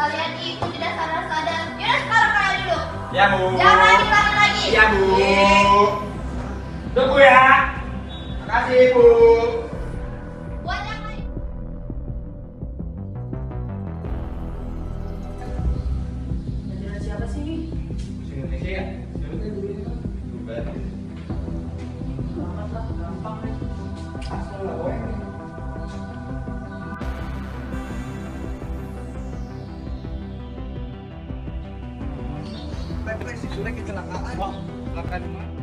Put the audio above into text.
kalian ikuti dasar-dasar dan yaudah sekarang kalian duduk. Ya Bu. Jangan diulangi lagi. Ya Bu. Tunggu ya. Makasih Bu. Buat yang lain. Pelajaran siapa sih ini? Bahasa Indonesia ya? Siapa tadi dulu ini? Lupa. Selamat lah, gampang nih. Asal lah boy. Si Sule kecelakaan. Kecelakaan di mana?